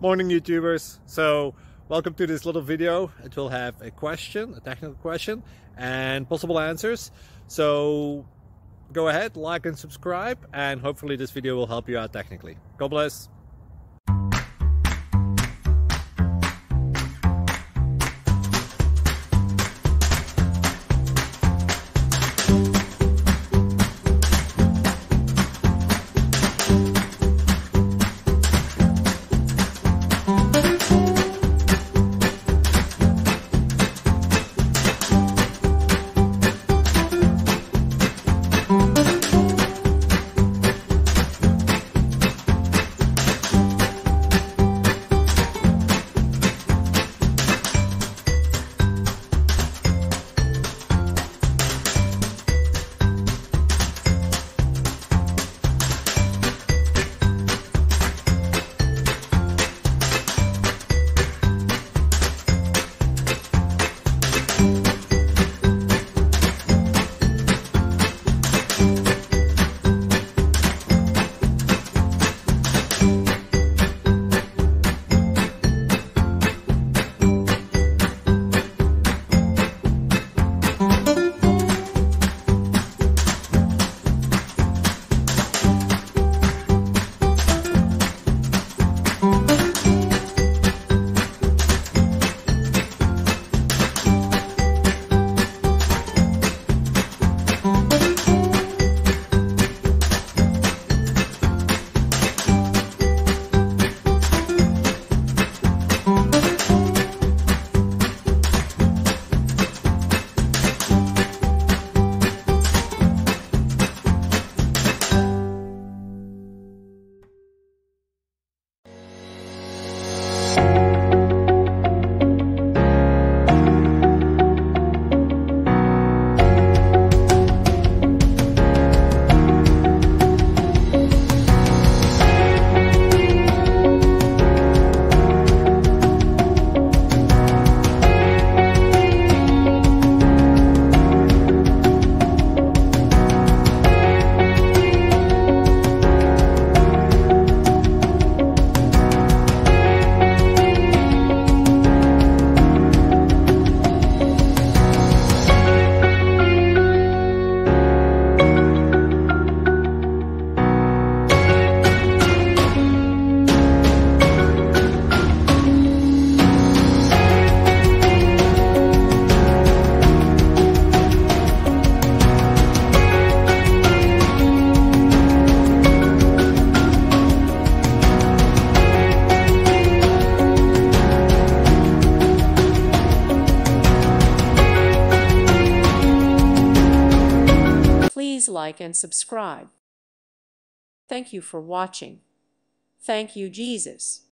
Morning YouTubers. So welcome to this little video. It will have a question, a technical question, and possible answers. So go ahead, like and subscribe, and hopefully this video will help you out technically. God bless. Please like and subscribe. Thank you for watching. Thank you, Jesus.